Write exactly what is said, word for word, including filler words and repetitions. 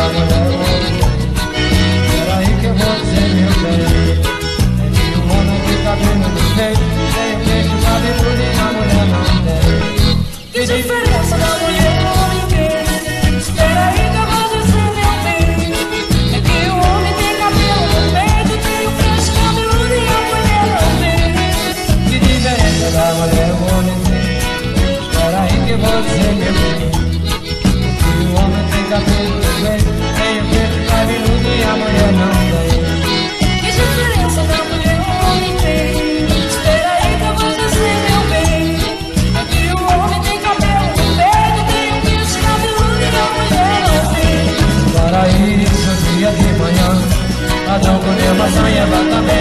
da mulher o homem tem. Peraí que eu vou dizer, meu bem, é que o homem tem cabelo no peito, tem o queixo cabeludo e a mulher não tem. Que diferença da mulher o homem tem? Espera aí que eu vou dizer, meu bem, é que o homem tem cabelo no peito, tem o queixo cabeludo e a mulher não tem. Que diferença da mulher o homem tem? Espera aí que eu vou dizer, meu bem, o homem tem cabelo no peito, tem o queixo cabeludo e a mulher não tem. Que diferença da mulher o homem tem? Espera aí que eu vou dizer, meu bem, é que o homem tem cabelo no peito, tem o queixo cabeludo e a mulher não tem. Para isso, dia de manhã, ladrão com maçã e batata.